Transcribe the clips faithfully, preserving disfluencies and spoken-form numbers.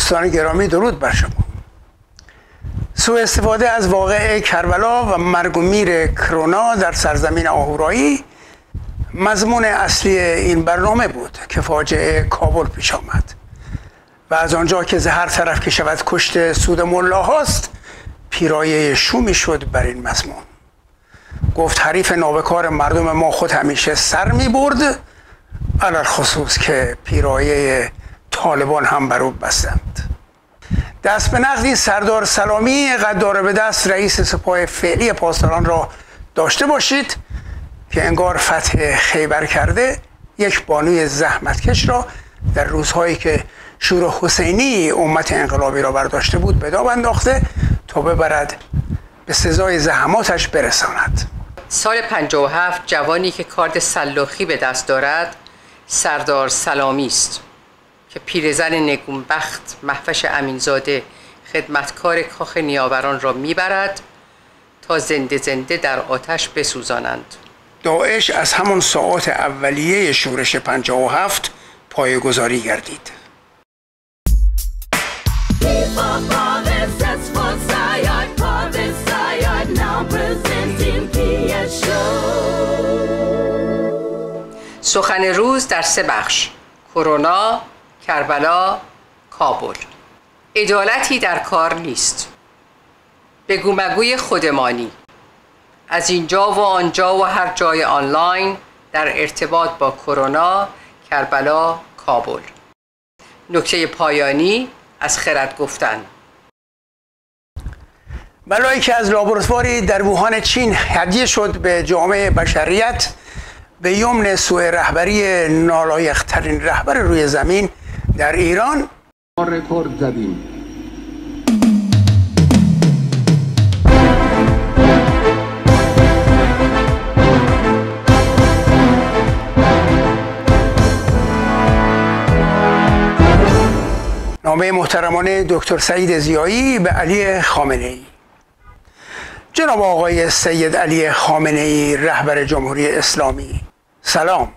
دوستان گرامی، درود بر شما. سوء استفاده از واقعه کربلا و مرگ و میر کرونا در سرزمین آهورایی مضمون اصلی این برنامه بود که فاجعه کابل پیش آمد و از آنجا که هر طرف که شود کشته سود ملاهاست، پیرایه شومی شد بر این مضمون. گفت حریف نابکار مردم ما خود همیشه سر می برد، علل خصوص که پیرایه طالبان هم بر او بستند. دست به نقدی سردار سلامی قدار به دست رئیس سپاه فعلی پاسداران را داشته باشید که انگار فتح خیبر کرده یک بانوی زحمتکش را در روزهایی که شور حسینی امت انقلابی را برداشته بود به دام انداخته تا ببرد به سزای زحماتش برساند. سال پنجاه و هفت جوانی که کارد سلاخی به دست دارد سردار سلامی است که پیرزن نگونبخت مهوش امینزاده خدمتکار کاخ نیاوران را میبرد تا زنده زنده در آتش بسوزانند. داعش از همان ساعات اولیه شورش پنجاه و هفت پایه‌گذاری گردید. سخن روز در سه بخش: کرونا، کربلا، کابل. عدالتی در کار نیست. بگو مگوی خودمانی از اینجا و آنجا و هر جای آنلاین در ارتباط با کرونا، کربلا، کابل. نکته پایانی از خرد گفتن. بلایی که از لابراتواری در ووهان چین هدیه شد به جامعه بشریت به یمن سوء رهبری نالایق‌ترین رهبر روی زمین در ایران ما رکورد زدیم. نامه محترمانه دکتر سعید ضیایی به علی خامنه‌ای. جناب آقای سید علی خامنه‌ای رهبر جمهوری اسلامی، سلام.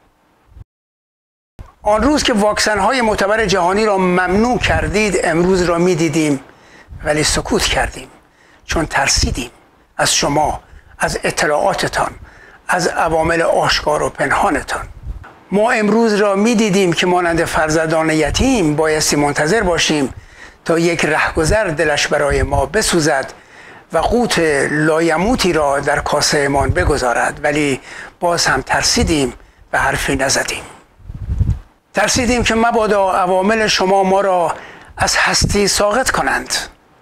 آن روز که واکسن‌های معتبر جهانی را ممنوع کردید امروز را می‌دیدیم ولی سکوت کردیم، چون ترسیدیم از شما، از اطلاعاتتان، از عوامل آشکار و پنهانتان. ما امروز را می‌دیدیم که مانند فرزندان یتیم بایستی منتظر باشیم تا یک رهگذر دلش برای ما بسوزد و قوت لایموتی را در کاسه مان بگذارد، ولی باز هم ترسیدیم و حرفی نزدیم. ترسیدیم که مبادا عوامل شما ما را از هستی ساقط کنند.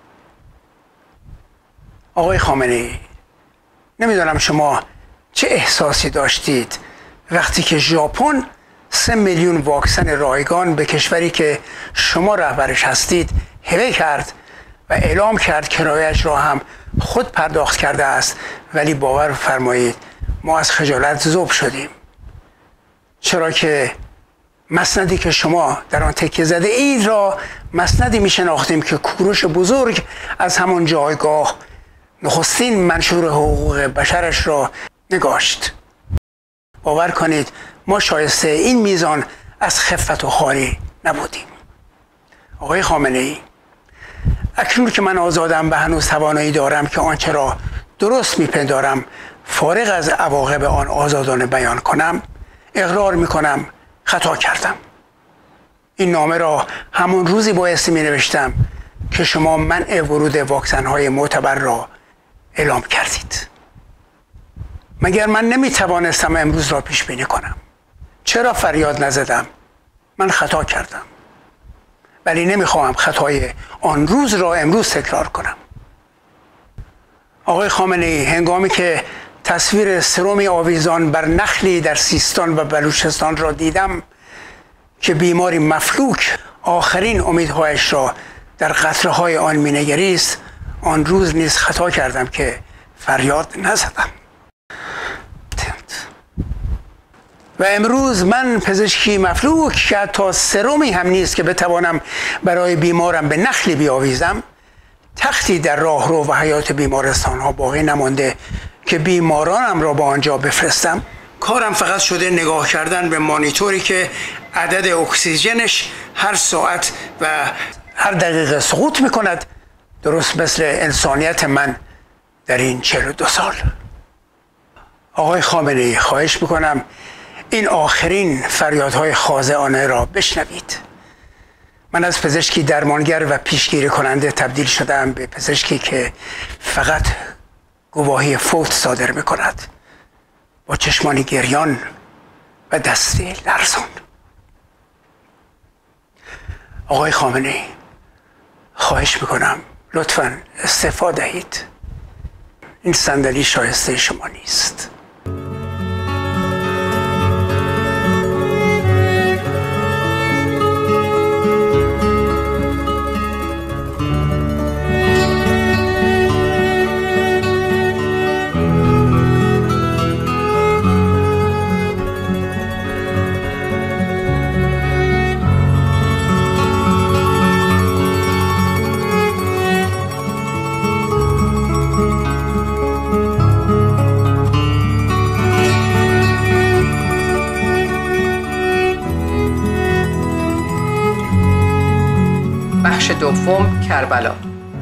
آقای خامنه‌ای، نمیدانم شما چه احساسی داشتید وقتی که ژاپن سه میلیون واکسن رایگان به کشوری که شما رهبرش هستید هبه کرد و اعلام کرد کرایه‌اش را هم خود پرداخت کرده است، ولی باور فرمایید ما از خجالت ذوب شدیم، چرا که مسندی که شما در آن تکیه زده اید را مسندی می شناختیم که کوروش بزرگ از همان جایگاه نخستین منشور حقوق بشرش را نگاشت. باور کنید ما شایسته این میزان از خفت و خواری نبودیم. آقای خامنه‌ای، اکنون که من آزادم و هنوز توانایی دارم که آنچه را درست میپندارم فارغ از عواقب آن آزادانه بیان کنم، اقرار میکنم خطا کردم. این نامه را همون روزی بایستی می نوشتم که شما منع ورود واکسن های معتبر را اعلام کردید. مگر من نمی توانستم امروز را پیش بینی کنم؟ چرا فریاد نزدم؟ من خطا کردم، ولی نمیخواهم خطای آن روز را امروز تکرار کنم. آقای خامنه‌ای، هنگامی که تصویر سرم آویزان بر نخلی در سیستان و بلوچستان را دیدم که بیماری مفلوک آخرین امیدهایش را در قطره‌های آن مینگریست، آن روز نیز خطا کردم که فریاد نزدم. و امروز من پزشکی مفلوک که حتی سرمی هم نیست که بتوانم برای بیمارم به نخلی بیاویزم، تختی در راهرو و حیات بیمارستان ها باقی نمانده که بیمارانم را به آنجا بفرستم. کارم فقط شده نگاه کردن به مانیتوری که عدد اکسیژنش هر ساعت و هر دقیقه سقوط میکند، درست مثل انسانیت من در این چهل و دو سال. آقای خامنه ای، خواهش میکنم این آخرین فریادهای خاضعانه را بشنوید. من از پزشکی درمانگر و پیشگیری کننده تبدیل شدم به پزشکی که فقط گواهی فوت صادر میکند، با چشمانی گریان و دستی لرزان. آقای خامنه ای، خواهش میکنم لطفاً استعفا دهید. این صندلی شایسته شما نیست. بخش دوم، کربلا.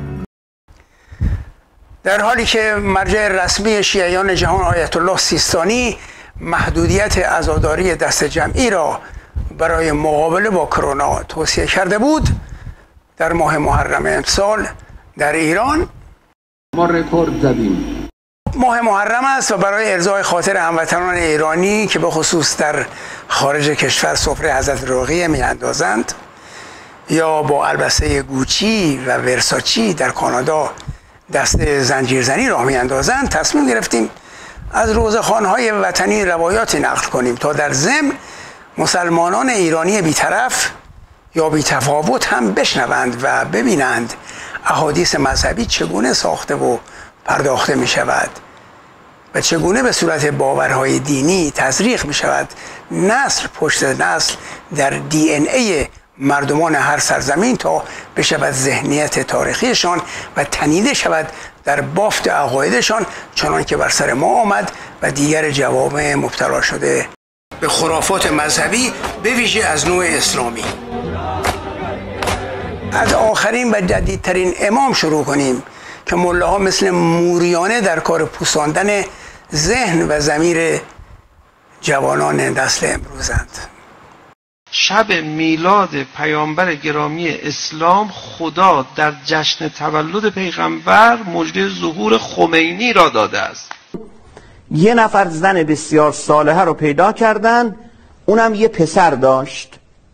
در حالی که مرجع رسمی شیعیان جهان آیت الله سیستانی محدودیت عزاداری دست جمعی را برای مقابله با کرونا توصیه کرده بود، در ماه محرم امسال در ایران ما رکورد زدیم. ماه محرم است و برای ارضای خاطر هموطنان ایرانی که به خصوص در خارج کشور سفره حضرت رقیه می اندازند یا با البسه گوچی و ورساچی در کانادا دست زنجیرزنی راه می اندازند، تصمیم گرفتیم از روزخوان‌های وطنی روایاتی نقل کنیم تا در ضمن مسلمانان ایرانی بی‌طرف یا بی‌تفاوت هم بشنوند و ببینند احادیث مذهبی چگونه ساخته و پرداخته می شود و چگونه به صورت باورهای دینی تزریق می شود، نسل پشت نسل در دی ان ای مردمان هر سرزمین، تا بشود ذهنیت تاریخیشان و تنیده شود در بافت عقایدشان، چنان که بر سر ما آمد و دیگر جوامع مبتلا شده به خرافات مذهبی به ویژه از نوع اسلامی. از آخرین و جدیدترین امام شروع کنیم که ملاها مثل موریانه در کار پوساندن ذهن و ضمیر جوانان نسل امروزند. شب میلاد پیامبر گرامی اسلام خدا در جشن تولد پیغمبر مژده ظهور خمینی را داده است. یه نفر زن بسیار صالحه رو پیدا کردن، اونم یه پسر داشت،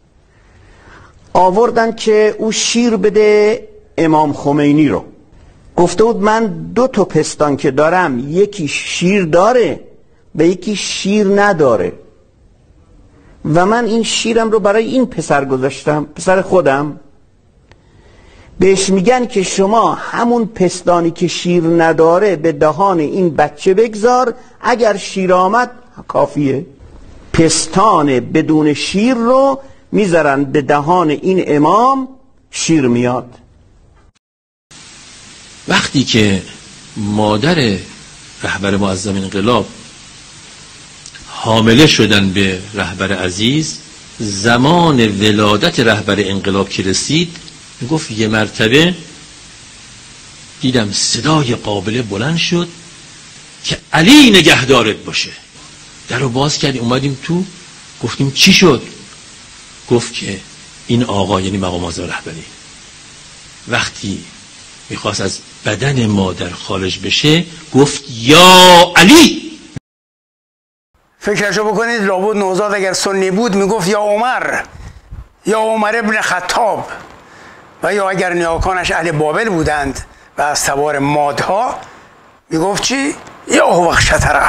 آوردن که او شیر بده امام خمینی رو. گفته بود من دو تا پستان که دارم، یکی شیر داره و یکی شیر نداره و من این شیرم رو برای این پسر گذاشتم، پسر خودم. بهش میگن که شما همون پستانی که شیر نداره به دهان این بچه بگذار، اگر شیر آمد کافیه. پستان بدون شیر رو میذارن به دهان این امام، شیر میاد. وقتی که مادر رهبر معظم انقلاب حامله شدن به رهبر عزیز، زمان ولادت رهبر انقلاب که رسید، میگفت یه مرتبه دیدم صدای قابله بلند شد که علی نگهدارت باشه. در رو باز کردیم، اومدیم تو، گفتیم چی شد؟ گفت که این آقا، یعنی مقام اعظم رهبری، وقتی میخواست از بدن مادر خارج بشه گفت یا علی. فکرشو بکنید، لابد نوزاد اگر سنی بود میگفت یا عمر، یا عمر ابن خطاب، و یا اگر نیاکانش اهل بابل بودند و از تبار مادها میگفت چی؟ یا هوخشتره.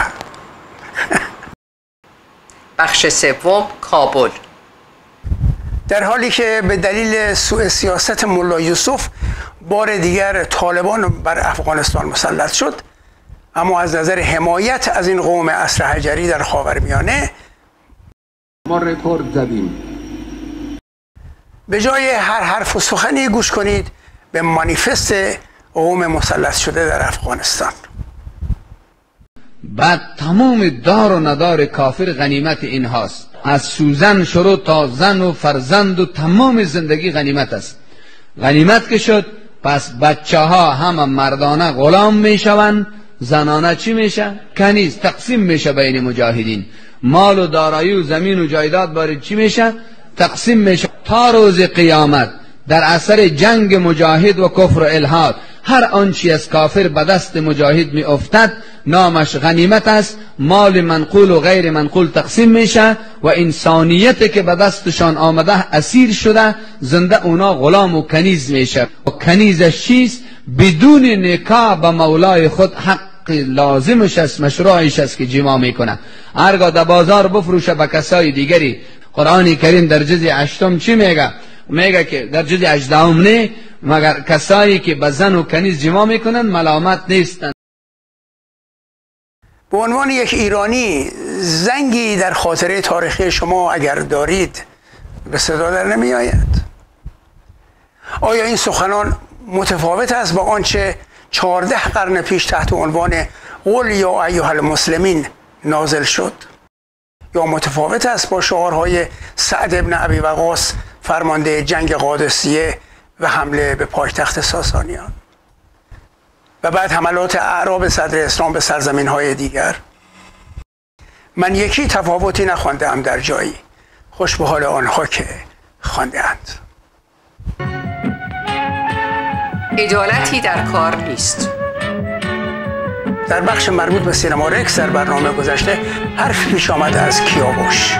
بخش سوم، کابل. در حالی که به دلیل سوء سیاست ملا یوسف بار دیگر طالبان بر افغانستان مسلط شد، اما از نظر حمایت از این قوم عصر حجری در خاورمیانه ما رکورد زدیم. به جای هر حرف و سخنی گوش کنید به مانیفست قوم مسلط شده در افغانستان. بعد تمام دار و ندار کافر غنیمت این هاست، از سوزن شروع تا زن و فرزند و تمام زندگی غنیمت است. غنیمت که شد، پس بچه ها هم مردانه غلام میشوند، زنانه چی میشه؟ کنیز. تقسیم میشه بین مجاهدین. مال و دارایی و زمین و جایداد بارد چی میشه؟ تقسیم میشه تا روز قیامت. در اثر جنگ مجاهد و کفر و الحاد هر آنچی از کافر به دست مجاهد می افتد نامش غنیمت است. مال منقول و غیر منقول تقسیم میشه و انسانیت که به دستشان آمده اسیر شده زنده اونا غلام و کنیز میشه. و کنیزش چیست؟ بدون نکاح به مولای خود حق لازمش است، مشروعش است که جما میکنه. هرگاه در بازار بفروشه به کسای دیگری. قرآن کریم در جزء هشتم چی میگه؟ میگه که در جزء هجدهم نه، مگر کسایی که به زن و کنیز جما میکنن ملامت نیستن. به عنوان یک ایرانی زنگی در خاطره تاریخی شما اگر دارید به صدا در نمی آید؟ آیا این سخنان متفاوت است با آنچه چهارده قرن پیش تحت عنوان قل یا ایها المسلمین نازل شد؟ یا متفاوت است با شعارهای سعد ابن ابی وقاص فرمانده جنگ قادسیه و حمله به پایتخت ساسانیان و بعد حملات اعراب صدر اسلام به سرزمین‌های دیگر؟ من یکی تفاوتی نخواندم در جایی، خوش به حال آنها که خوانده‌اند. عدالتی در کار نیست. در بخش مربوط به سینما رکس در برنامه گذشته حرف پیش آمده از کیاوش.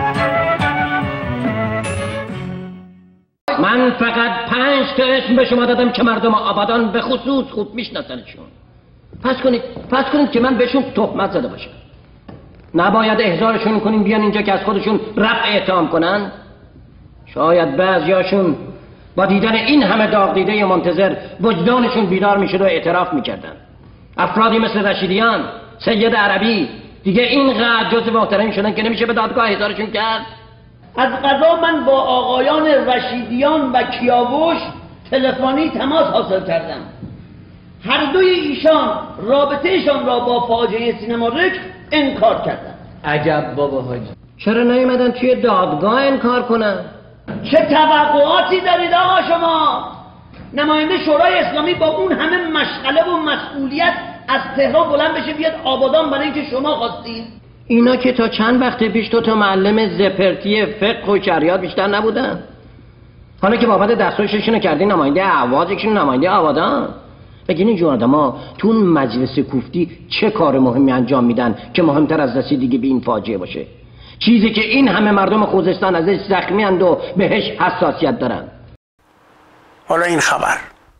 من فقط پنج تا اسم به شما دادم که مردم آبادان به خصوص خوب میشناسنشون. پس کنید پس کنید که من بهشون تهمت زده باشم. نباید احضارشون کنیم بیان اینجا که از خودشون رفع اتهام کنن. شاید بعضیاشون با دیدن این همه داغ دیده منتظر وجدانشون بیدار میشد و اعتراف میکردن. افرادی مثل رشیدیان، سید عربی دیگه اینقدر جزو محترم شدن که نمیشه به دادگاه احضارشون کرد. از قضا من با آقایان رشیدیان و کیاوش تلفنی تماس حاصل کردم. هر دوی ایشان رابطهشان را با فاجعه سینما رکس انکار کردند. عجب بابا حاجی، چرا نیومدن توی دادگاه انکار کنن؟ چه توقعاتی دارید آقا شما؟ نماینده شورای اسلامی با اون همه مشغله و مسئولیت از تهران بلند بشه بیاد آبادان برای اینکه شما خواستید؟ اینا که تا چند وقت پیش تو تا معلم زپرتی فقه و شریعت بیشتر نبودن. حالا که بابت دستورششون کردی نماینده اهواز، یکشون نماینده آبادان. بگین این جور آدما تو اون مجلس کوفتی چه کار مهمی انجام میدن که مهمتر از دستی دیگه به این فاجعه باشه؟ چیزی که این همه مردم خوزستان ازش زخمی اند و بهش حساسیت دارن. حالا این خبر: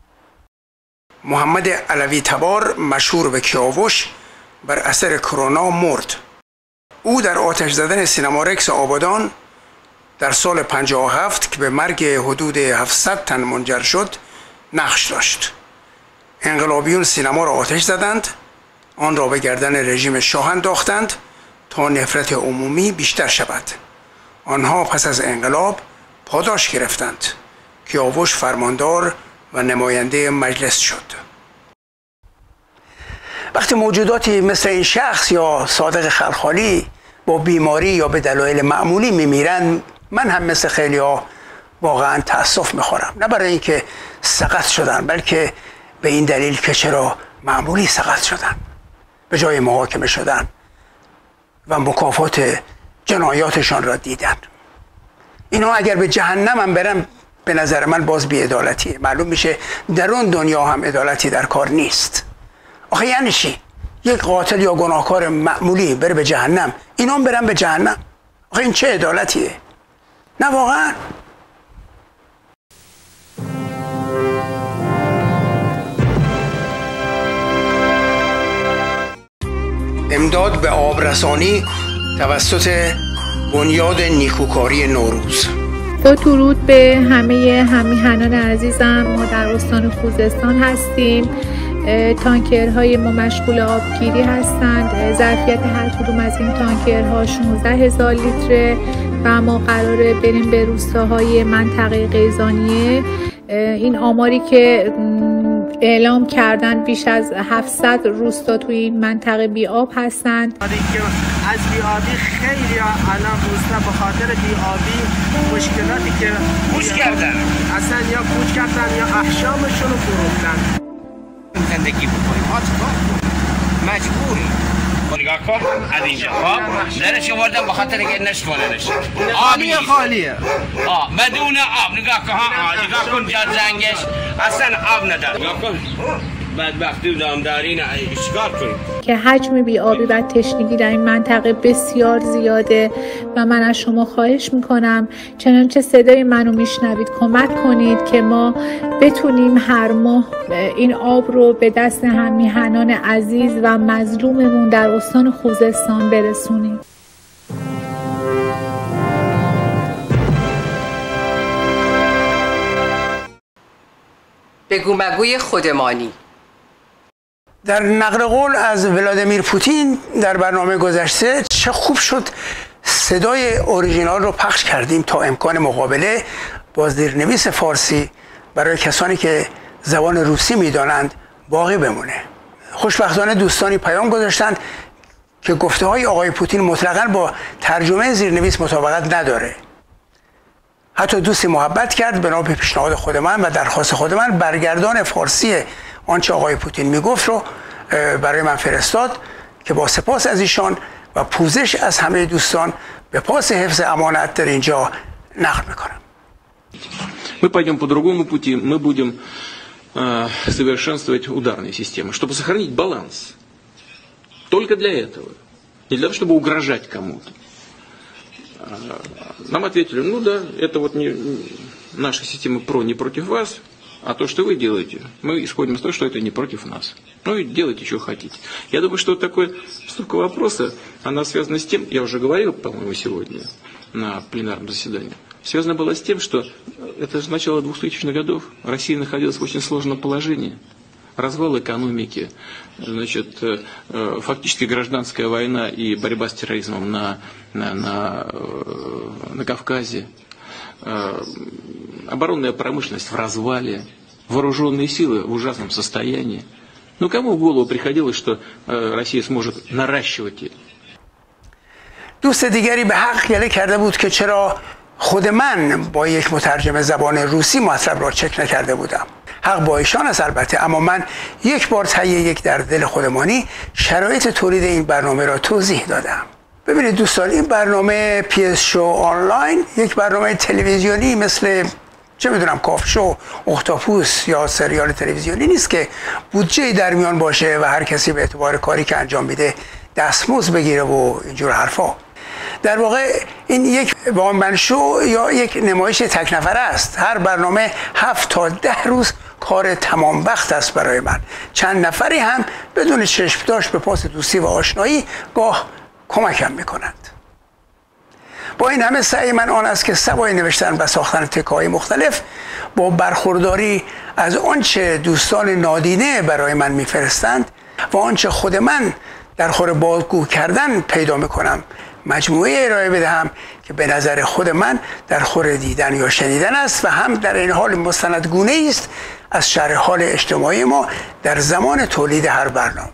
محمد علوی تبار مشهور به کیاوش بر اثر کرونا مرد. او در آتش زدن سینما رکس آبادان در سال پنجاه و هفت که به مرگ حدود هفتصد تن منجر شد نقش داشت. انقلابیون سینما را آتش زدند، آن را به گردن رژیم شاه انداختند تا نفرت عمومی بیشتر شود. آنها پس از انقلاب پاداش گرفتند. کیاوش فرماندار و نماینده مجلس شد. وقتی موجوداتی مثل این شخص یا صادق خلخالی با بیماری یا به دلایل معمولی میمیرن، من هم مثل خیلی ها واقعا تأسف میخورم. نه برای اینکه سقط شدن، بلکه به این دلیل که چرا معمولی سقط شدن، به جای محاکمه شدن و مکافات جنایاتشان را دیدن. اینا اگر به جهنم هم برن به نظر من باز بی‌عدالتیه. معلوم میشه در اون دنیا هم عدالتی در کار نیست. آخه یعنی چی؟ یک قاتل یا گناهکار معمولی بره به جهنم، اینا هم برن به جهنم؟ آخه این چه عدالتیه؟ نه واقعا. امداد به آبرسانی توسط بنیاد نیکوکاری نوروز. با درود به همه همیهنان عزیزم، ما در استان خوزستان هستیم. تانکرهای ما مشغول آبگیری هستند. ظرفیت هر کدوم از این تانکرها شانزده هزار لیتره و ما قراره بریم به روستاهای منطقه قیزانیه. این آماری که اعلام کردن بیش از هفتصد روستا توی این منطقه بی آب هستند. از بی آبی خیلی الان روستا به خاطر بی آبی مشکلاتی که کوچ کردن، اصلا یا کوچ کردن یا احشامشون رو فروختن. زندگی بکنیم ها چیکار مجبوری نگاه کن از اینجا خب درش آوردم به خاطر اینکه نشکننش آبی خالیه آه بدون آب نگاه کن ها نگاه کن جا زنگش اصلا آب نداره نگاه کن بدبختی و دامداری نه چیکار کنیم که حجم بی‌آبی و تشنگی در این منطقه بسیار زیاده و من از شما خواهش میکنم چنانچه صدای منو میشنوید کمک کنید که ما بتونیم هر ماه این آب رو به دست هم میهنان عزیز و مظلوممون در استان خوزستان برسونیم. بگو مگوی خودمانی. در نقل قول از ولادیمیر پوتین در برنامه گذشته چه خوب شد صدای اوریژینال رو پخش کردیم تا امکان مقابله با زیرنویس فارسی برای کسانی که زبان روسی میدانند باقی بمونه. خوشبختانه دوستانی پیام گذاشتند که گفته های آقای پوتین مطلقاً با ترجمه زیرنویس مطابقت نداره. حتی دوستی محبت کرد بنا به پیشنهاد خود من و درخواست خود من برگردان فارسی آنچه آقای پوتین میگفت رو برای من فرستاد که با سپاس از ایشان و پوزش از همه دوستان به پاس حفظ امانت در اینجا نقل میکنم. Мы пойдем по другому пути, мы будем э, совершенствовать ударные системы, чтобы сохранить баланс. Только для этого. Не для того, чтобы угрожать кому-то. Нам ответили, ну да, это вот не, наша система ПРО не против вас, а то, что вы делаете, мы исходим из того, что это не против нас. Ну и делайте, что хотите. Я думаю, что такая постановка вопроса, она связана с тем, я уже говорил, по-моему, сегодня на пленарном заседании, связана была с тем, что это же начало двухтысячных годов, Россия находилась в очень сложном положении. Развал экономики, значит, фактически гражданская война и борьба с терроризмом на, на, на, на Кавказе, оборонная промышленность в развале, вооруженные силы в ужасном состоянии. Ну, кому в голову приходилось, что Россия сможет наращивать? دوست دیگری به حق گله کرده بود که چرا خود من با یک مترجم زبان روسی مطلب را چک نکرده بودم. حق با ایشان است البته، اما من یک بار تهیه یک در دل خودمانی شرایط تولید این برنامه را توضیح دادم. ببینید دوستان، این برنامه پی اس شو آنلاین یک برنامه تلویزیونی مثل چه میدونم کاف شو، اختاپوس یا سریال تلویزیونی نیست که بودجه در میان باشه و هر کسی به اعتبار کاری که انجام میده دستمزد بگیره و اینجور حرفا. در واقع این یک وان شو یا یک نمایش تک نفره است. هر برنامه هفت تا ده روز کار تمام وقت است برای من. چند نفری هم بدون چشم داشت به پاس دوستی و آشنایی گاه کمکم میکنند. با این همه سعی من آن است که سوای نوشتن و ساختن تکه‌های مختلف با برخورداری از آنچه دوستان نادینه برای من میفرستند و آنچه خود من در خور بازگو کردن پیدا میکنم مجموعه ارائه بدهم که به نظر خود من در خور دیدن یا شنیدن است و هم در این حال مستندگونه است از شرح حال اجتماعی ما در زمان تولید هر برنامه.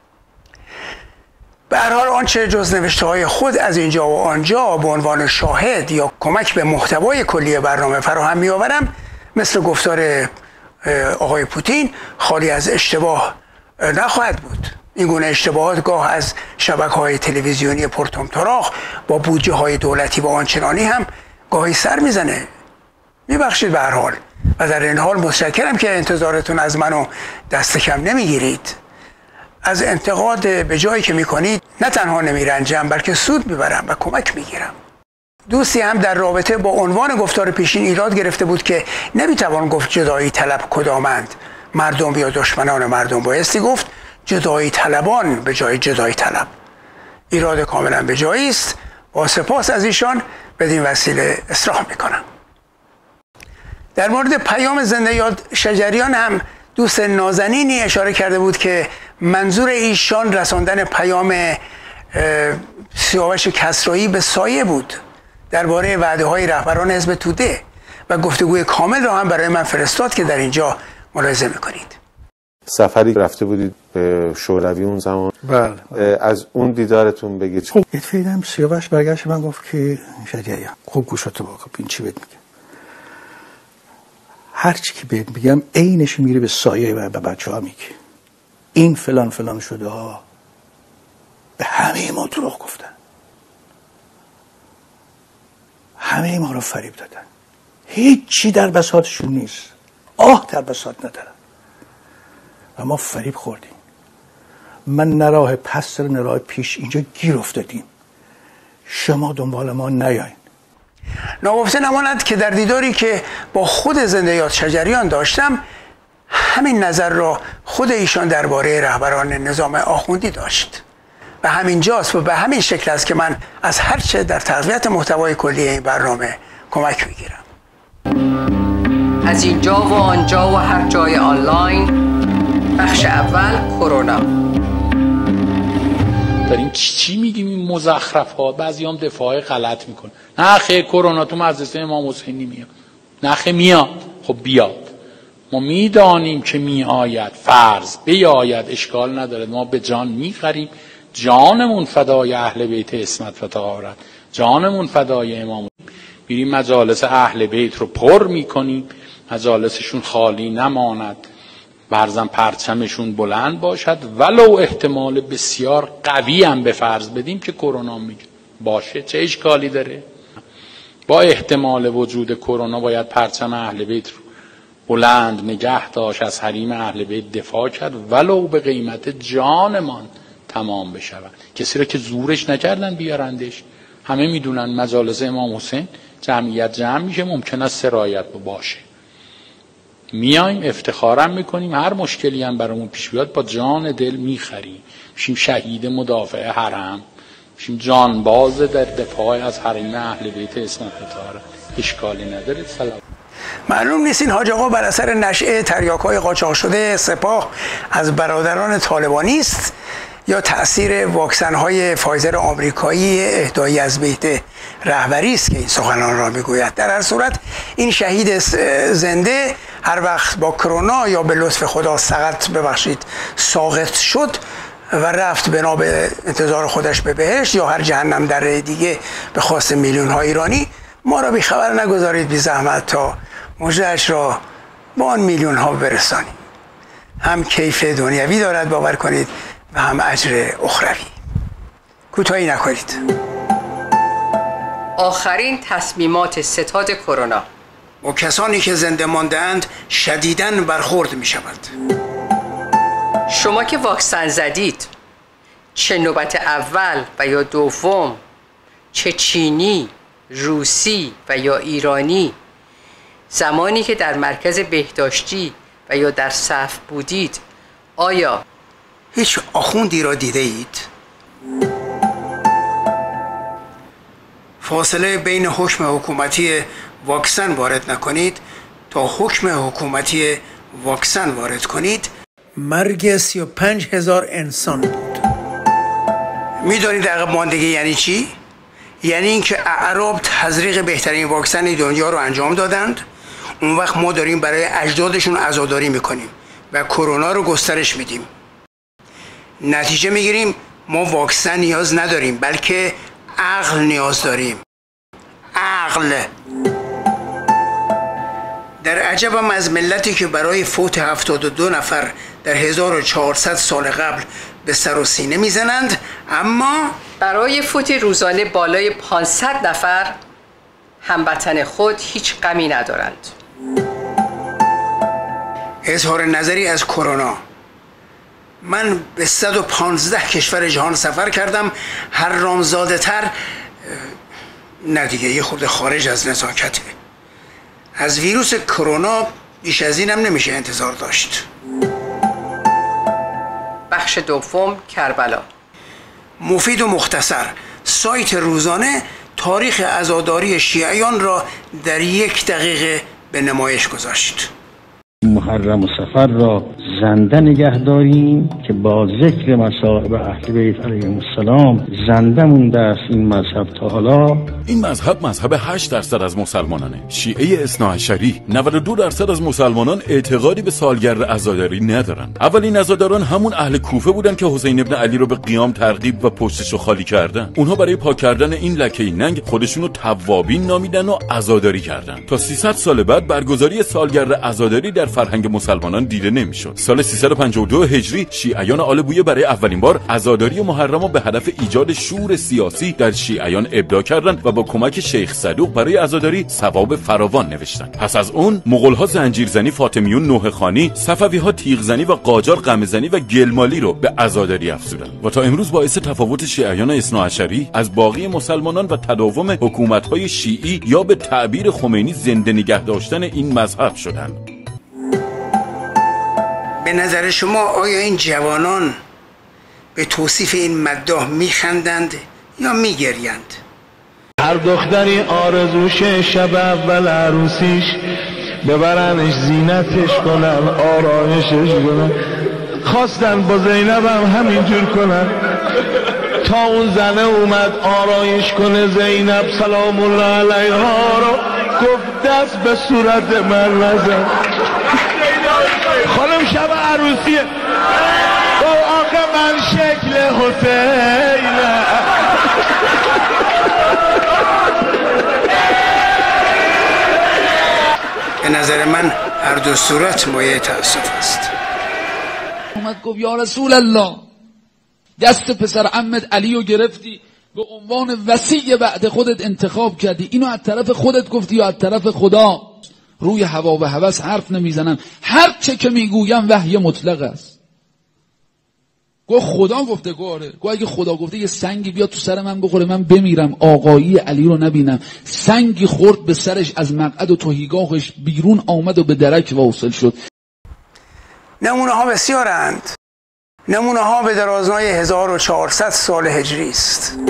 به هر حال آنچه جز نوشته های خود از اینجا و آنجا به عنوان شاهد یا کمک به محتوای کلی برنامه فراهم می آورم مثل گفتار آقای پوتین خالی از اشتباه نخواهد بود. این گونه اشتباهات گاه از شبکه‌های تلویزیونی پرطمطراق با بودجه های دولتی و آنچنانی هم گاهی سر میزنه. میبخشید به هر حال و در این حال متشکرم که انتظارتون از منو دست کم نمیگیرید. از انتقاد به جایی که میکنید نه تنها نمیرنجم بلکه سود میبرم و کمک میگیرم. دوستی هم در رابطه با عنوان گفتار پیشین ایراد گرفته بود که نمیتوان گفت جدایی طلب کدامند، مردم یا دشمنان مردم، بایستی گفت جدایی طلبان به جای جدایی طلب. ایراد کاملا به جایی است. با سپاس از ایشان بدین وسیله اصلاح میکنم. در مورد پیام زنده یاد شجریان هم دوست نازنینی اشاره کرده بود که منظور ایشان رساندن پیام سیاوش کسرایی به سایه بود درباره وعده های رهبران حزب توده و گفتگوی کامل را هم برای من فرستاد که در اینجا ملاحظه میکنید. سفری رفته بودید به شوروی اون زمان. بله. از اون دیدارتون بگید. خب یه فیلم سیاوش برگشت من گفت که شجریان خوب گوشاتو واقع این چی بهت میگه. هر چی که بهت میگم عینش میره به سایه و به بچه‌ها میگه این فلان فلان شده ها. به همه ما دروغ گفتن، همه ما رو فریب دادن، هیچی در بساطشون نیست، آه در بساط ندارن و ما فریب خوردیم. من نه راه پس نه راه پیش، اینجا گیر افتادیم. شما دنبال ما نیاین. ناگفته نماند که در دیداری که با خود زنده یاد شجریان داشتم همین نظر را خود ایشان درباره رهبران نظام آخوندی داشت و همین جاست و به همین شکل است که من از هر چه در تقویت محتوای کلی این برنامه کمک میگیرم. از اینجا و آنجا و هر جای آنلاین. بخش اول کرونا. داریم چی چی میگیم این مزخرفات، بعضی هم دفاع غلط میکن. نه خیلی کرونا تو مدرسه امام حسینی میاد. نه خیلی میاد. خب بیاد. ما میدانیم که میآید، فرض بیاید اشکال نداره، ما به جان میخریم، جانمون فدای اهل بیت عصمت و طهارت، جانمون فدای امام. میریم مجالس اهل بیت رو پر میکنیم، مجالسشون خالی نماند، برزن پرچمشون بلند باشد، ولو احتمال بسیار قوی هم به فرض بدیم که کرونا میگه باشه، چه اشکالی داره؟ با احتمال وجود کرونا باید پرچم اهل بیت رو بلند نگه داشت، از حریم اهل بیت دفاع کرد، ولو به قیمت جانمان تمام بشود. کسی را که زورش نکردن بیارندش. همه میدونن مجالس امام حسین جمعیت جمع میشه، ممکن است سرایت باشه. میایم افتخارم میکنیم، هر مشکلی هم برامون پیش بیاد با جان دل میخریم، میشیم شهید مدافع حرم، میشیم جانباز در دفاع از حریم اهل بیت عصمت و طهارت. اشکالی نداره. سلام. معلوم نیست این حاج آقا بر اثر نشأه تریاک‌های قاچاق شده سپاه از برادران طالبانی است یا تأثیر واکسن‌های فایزر آمریکایی اهدایی از بیت رهبری است که این سخنان را میگوید. در هر صورت این شهید زنده هر وقت با کرونا یا به لطف خدا سقط ببخشید ساقط شد و رفت بنا به انتظار خودش به بهشت یا هر جهنم در دیگه به خواست میلیون ها ایرانی، ما را بی خبر نگذارید بی زحمت تا مژده‌اش را با آن میلیون ها برسانیم. هم کیف دنیوی دارد باور کنید و هم اجر اخروی. کوتاهی نکنید. آخرین تصمیمات ستاد کرونا. با کسانی که زنده مانده‌اند شدیداً برخورد می شود. شما که واکسن زدید، چه نوبت اول و یا دوم، چه چینی، روسی و یا ایرانی، زمانی که در مرکز بهداشتی و یا در صف بودید، آیا هیچ آخوندی را دیده اید؟ فاصله بین حکم حکومتی واکسن وارد نکنید تا حکم حکومتی واکسن وارد کنید مرگ سی و پنج هزار انسان بود. میدانید عقب ماندگی یعنی چی؟ یعنی اینکه اعراب تزریق بهترین واکسن دنیا رو انجام دادند، اون وقت ما داریم برای اجدادشون عزاداری میکنیم و کرونا رو گسترش میدیم. نتیجه میگیریم ما واکسن نیاز نداریم بلکه عقل نیاز داریم. عقل. در عجبم از ملتی که برای فوت هفتاد و دو نفر در هزار و چهارصد سال قبل به سر و سینه میزنند، اما برای فوت روزانه بالای پانصد نفر هموطن خود هیچ غمی ندارند. اظهار نظری از کرونا. من به صد و پانزده کشور جهان سفر کردم، هر رامزاده تر نه دیگه یه خورده خارج از نزاکته. از ویروس کرونا بیش از اینم نمیشه انتظار داشت. بخش دوم کربلا. مفید و مختصر، سایت روزانه تاریخ عزاداری شیعیان را در یک دقیقه به نمایش گذاشت. محرم و سفر را زنده نگه داریم که با ذکر مصائب اهل بیت علیهم السلام زنده مونده است این مذهب تا حالا. این مذهب مذهب هشت درصد از مسلمانانه. شیعه اثناعشری نود و دو درصد از مسلمانان اعتقادی به سالگرد عزاداری ندارن. اولین عزاداران همون اهل کوفه بودن که حسین ابن علی رو به قیام ترغیب و پشتشو خالی کردن. اونها برای پاک کردن این لکه ننگ خودشونو توابین نامیدن و عزاداری کردن. تا سیصد سال بعد برگزاری سالگرد عزاداری در فرهنگ مسلمانان دیده نمیشد. سال سیصد و پنجاه و دو هجری شیعیان آل بویه برای اولین بار عزاداری محرم رو به هدف ایجاد شور سیاسی در شیعیان ابداع کردند و با کمک شیخ صدوق برای عزاداری ثواب فراوان نوشتند. پس از اون مغول‌ها زنجیرزنی، فاطمیون نوحه‌خوانی، صفوی‌ها تیغزنی و قاجار قمه‌زنی و گلمالی رو به عزاداری افزودند و تا امروز باعث تفاوت شیعیان اثناعشری از باقی مسلمانان و تداوم حکومت‌های شیعی یا به تعبیر خمینی زنده نگه داشتن این مذهب شدند. به نظر شما آیا این جوانان به توصیف این مداح میخندند یا میگریند؟ هر دختری آرزوش شب اول عروسیش ببرنش زینتش کنن آرایشش کنن. خواستن با زینبم همینجور کنن تا اون زنه اومد آرایش کنه. زینب سلام الله علیها رو گفت دست به صورت من نزن. خانم شب عروسیه با آخه من شکل حسینه. به نظر من هر دو صورت مایه تأسف است. اومد گفت یا رسول الله دست پسر عمت علی رو گرفتی به عنوان وصی بعد خودت انتخاب کردی، اینو از طرف خودت گفتی یا از طرف خدا؟ روی هوا و هوس حرف نمیزنن، هر چه که میگویم وحی مطلق است. گفت خدا گفته گاره. گفت اگه خدا گفته یه سنگی بیاد تو سر من بخوره من بمیرم آقایی علی رو نبینم. سنگی خورد به سرش از مقعد و تهیگاهش بیرون آمد و به درک واصل شد. نمونه ها بسیارند. نمونه ها به درازای هزار و چهارصد سال هجری است.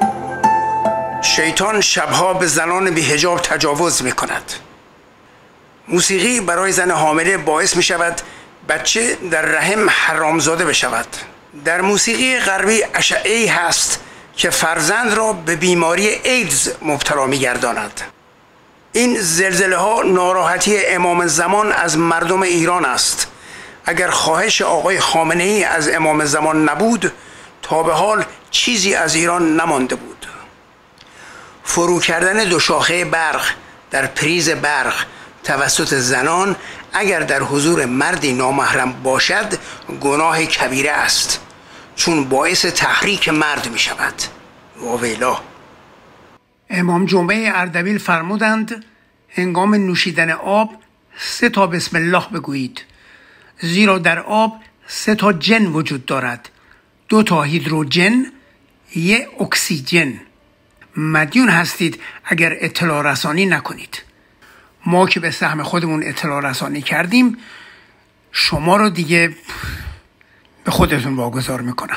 شیطان شبها به زنان بی حجاب تجاوز می کند. موسیقی برای زن حامله باعث می شود بچه در رحم حرامزاده بشود. در موسیقی غربی اشعه‌ای هست که فرزند را به بیماری ایدز مبتلا می گرداند. این زلزله ها ناراحتی امام زمان از مردم ایران است. اگر خواهش آقای خامنه ای از امام زمان نبود تا به حال چیزی از ایران نمانده بود. فرو کردن دو شاخه برق در پریز برق توسط زنان اگر در حضور مردی نامحرم باشد گناه کبیره است، چون باعث تحریک مرد می شود. واویلا. امام جمعه اردبیل فرمودند هنگام نوشیدن آب سه تا بسم الله بگویید، زیرا در آب سه تا جن وجود دارد، دو تا هیدروژن، یک اکسیژن. مدیون هستید اگر اطلاع رسانی نکنید. ما که به سهم خودمون اطلاع رسانی کردیم، شما رو دیگه به خودتون واگذار میکنم.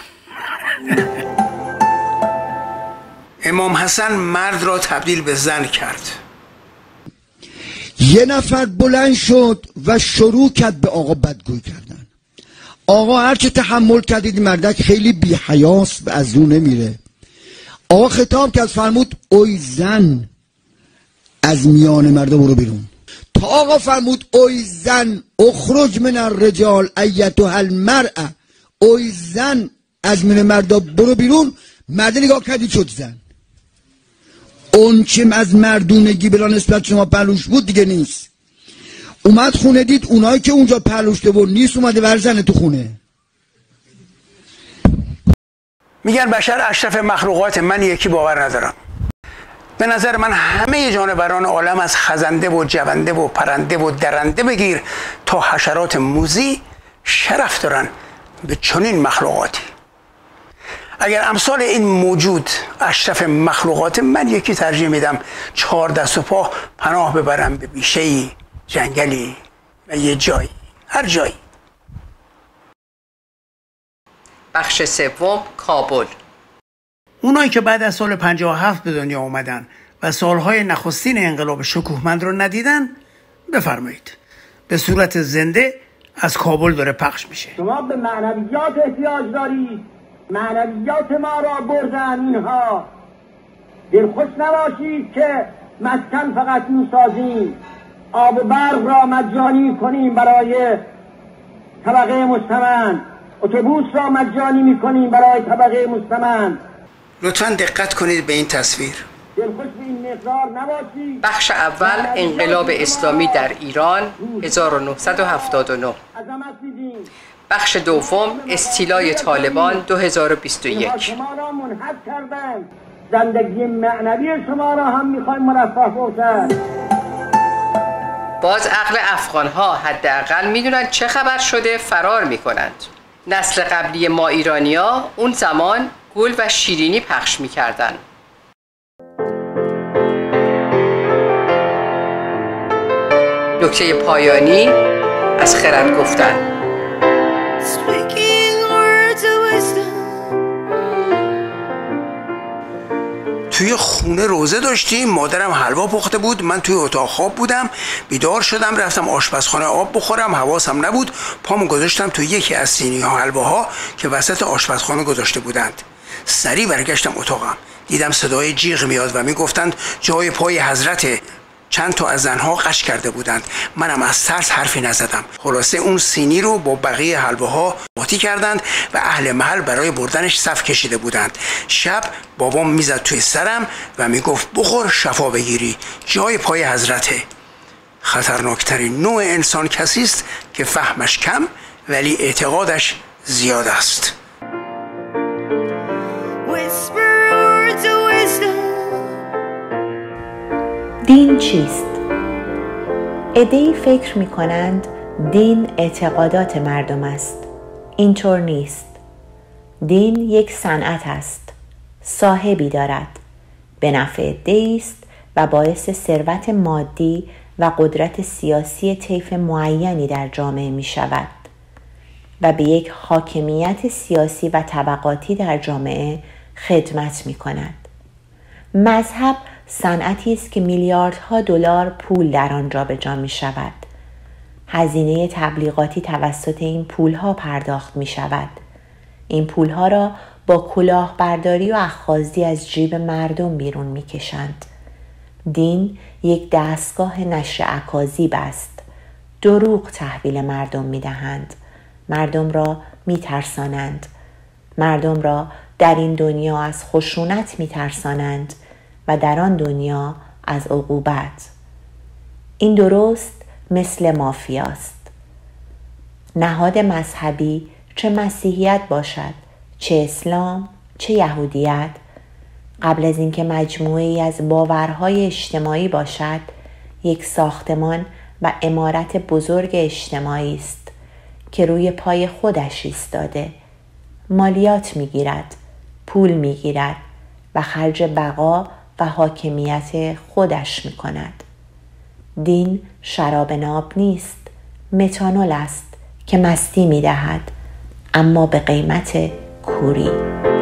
امام حسن مرد را تبدیل به زن کرد. یه نفر بلند شد و شروع کرد به آقا بدگویی کردن. آقا هر چه تحمل کردید مردک خیلی بی حیاست و از رو نمیره. آقا خطاب کرد فرمود اوی زن از میان مردا برو بیرون. تا آقا فرمود اوی زن اخرج من الرجال ایتها المرأه، اوی زن از میان مردا برو بیرون. مرد نگاه کردی شد زن. اون چیم از مردونگی بلا نسبت شما پلوش بود دیگه نیست. اومد خونه دید اونایی که اونجا پلوشته بود نیست، اومده ورزنه تو خونه. میگن بشر اشرف مخلوقات، من یکی باور ندارم. به نظر من همه جانوران عالم از خزنده و جونده و پرنده و درنده بگیر تا حشرات موذی شرف دارن به چنین مخلوقاتی. اگر امثال این موجود اشرف مخلوقات، من یکی ترجیح میدم چهار دست و پا پناه ببرم به بیشه‌ای، جنگلی و یه جایی، هر جایی. بخش سوم، کابل. اونایی که بعد از سال پنجاه و هفت به دنیا اومدن و سالهای نخستین انقلاب شکوهمند رو ندیدن، بفرمایید به صورت زنده از کابل داره پخش میشه. شما به معنویات احتیاج دارید، معنویات ما را بردن اینها. دلخوش نباشید که مسکن فقط میسازیم، آب و برق را مجانی کنیم برای طبقه مستمند، اتوبوس را مجانی میکنیم برای طبقه مستمند. لطفاً دقت کنید به این تصویر. بخش اول انقلاب اسلامی در ایران هزار و نهصد و هفتاد و نه. بخش دوم استیلای طالبان دو هزار و بیست و یک. شما را منحط کردن، زندگی معنوی شما را هم میخوایم مرفه باشد. باز عقل افغان ها حداقل میدونن چه خبر شده، فرار میکنند. نسل قبلی ما ایرانیا اون زمان گل و شیرینی پخش میکردن. نکته پایانی از خرد گفتن. توی خونه روزه داشتیم، مادرم حلوا پخته بود، من توی اتاق خواب بودم، بیدار شدم رفتم آشپزخانه آب بخورم، حواسم نبود، پامو گذاشتم توی یکی از سینی ها حلواها که وسط آشپزخانه گذاشته بودند. سریع برگشتم اتاقم، دیدم صدای جیغ میاد و میگفتند جای پای حضرته. چند تا از زنها قش کرده بودند. منم از ترس حرفی نزدم. خلاصه اون سینی رو با بقیه حلواها قاطی کردند و اهل محل برای بردنش صف کشیده بودند. شب بابام میزد توی سرم و میگفت بخور شفا بگیری، جای پای حضرته. خطرناکترین نوع انسان کسی است که فهمش کم ولی اعتقادش زیاد است. دین چیست؟ عده‌ای فکر می کنند دین اعتقادات مردم است. اینطور نیست. دین یک صنعت است. صاحبی دارد. به نفع عده‌ای است و باعث ثروت مادی و قدرت سیاسی طیف معینی در جامعه می شود و به یک حاکمیت سیاسی و طبقاتی در جامعه خدمت می کند. مذهب صنعتی است که میلیاردها دلار پول در آن جابجا می شود. هزینه تبلیغاتی توسط این پولها پرداخت می شود. این پولها را با کلاهبرداری و اخاذی از جیب مردم بیرون می کشند. دین یک دستگاه نشر اکاذیب است. دروغ تحویل مردم می دهند. مردم را می ترسانند. مردم را در این دنیا از خشونت می ترسانند و در آن دنیا از عقوبت. این درست مثل مافیاست. نهاد مذهبی چه مسیحیت باشد، چه اسلام، چه یهودیت، قبل از اینکه مجموعه‌ای از باورهای اجتماعی باشد، یک ساختمان و عمارت بزرگ اجتماعی است که روی پای خودش ایستاده، مالیات میگیرد، پول میگیرد و خرج بقا و حاکمیت خودش می کند. دین شراب ناب نیست، متانول است که مستی می دهد، اما به قیمت کوری.